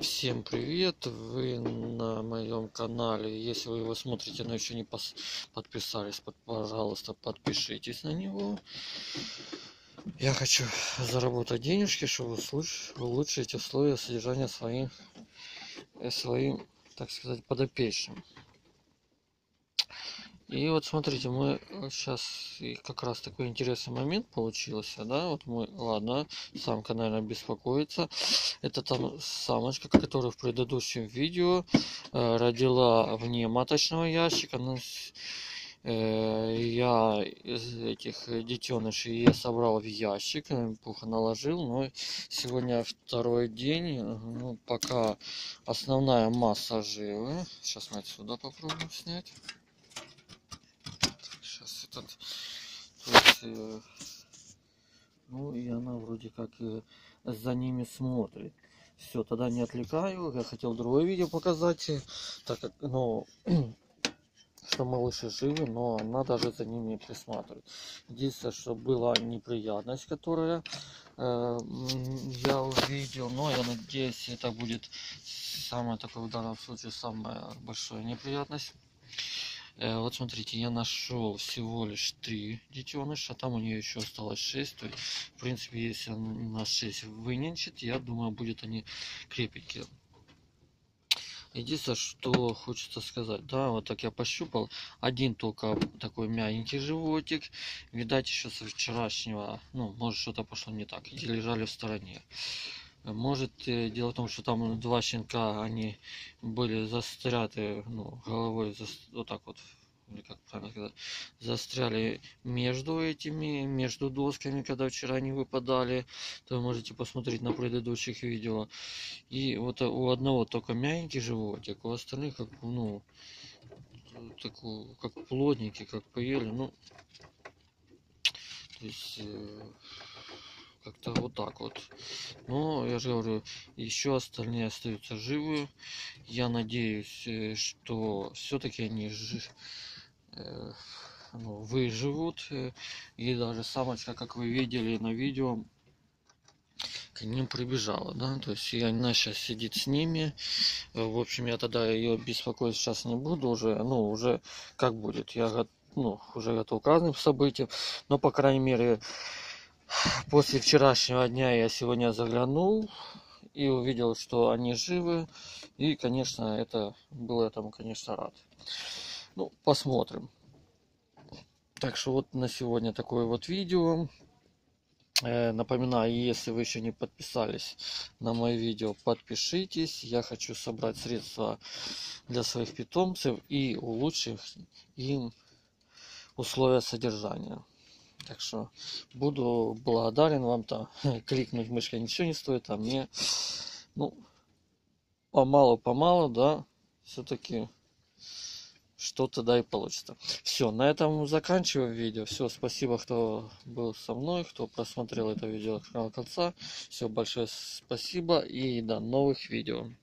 Всем привет! Вы на моем канале. Если вы его смотрите, но еще не подписались, пожалуйста, подпишитесь на него. Я хочу заработать денежки, чтобы улучшить условия содержания своим, так сказать, подопечным. И вот смотрите, мы сейчас как раз такой интересный момент получился, да, вот мы, ладно, самка, наверное, беспокоится. Это там самочка, которая в предыдущем видео родила вне маточного ящика. Я из этих детенышей я собрал в ящик, пуха наложил, но сегодня второй день, ну, пока основная масса живы. Сейчас мы отсюда попробуем снять. Сейчас этот, то есть, ну и она вроде как за ними смотрит. Все, тогда не отвлекаю. Я хотел другое видео показать, так как, ну, что малыши живы, но она даже за ними присматривает. Единственное, что была неприятность, которая я увидел, но я надеюсь, это будет самая такая в данном случае самая большая неприятность. Вот смотрите, я нашел всего лишь 3 детеныша, там у нее еще осталось 6. То есть, в принципе, если она 6 выненчит, я думаю, будет они крепенькие. Единственное, что хочется сказать, да, вот так я пощупал, один только такой мягенький животик, видать, еще со вчерашнего, ну, может, что-то пошло не так, и лежали в стороне. Может, дело в том, что там 2 щенка, они были застряты, ну, головой вот так вот, или как правильно сказать, застряли между досками, когда вчера они выпадали. То вы можете посмотреть на предыдущих видео. И вот у одного только мягенький животик, у остальных как, ну, такой, как плотненький, как поели, ну, то есть как-то вот так вот. Но я же говорю, еще остальные остаются живы. Я надеюсь, что все-таки они ну, выживут. И даже самочка, как вы видели на видео, к ним прибежала, да, то есть она сейчас сидит с ними. В общем, я тогда ее беспокоить сейчас не буду уже, ну, уже как будет, я уже готов к разным событиям, но, по крайней мере, после вчерашнего дня я сегодня заглянул и увидел, что они живы. И, конечно, это был этому, конечно, рад. Ну, посмотрим. Так что вот на сегодня такое вот видео. Напоминаю, если вы еще не подписались на мое видео, подпишитесь. Я хочу собрать средства для своих питомцев и улучшить им условия содержания. Так что буду благодарен вам. Там кликнуть мышкой ничего не стоит, а мне, ну, помалу, да, все-таки что-то да и получится. Все, на этом заканчиваю видео. Все, спасибо, кто был со мной, кто просмотрел это видео до конца. Все, большое спасибо и до новых видео.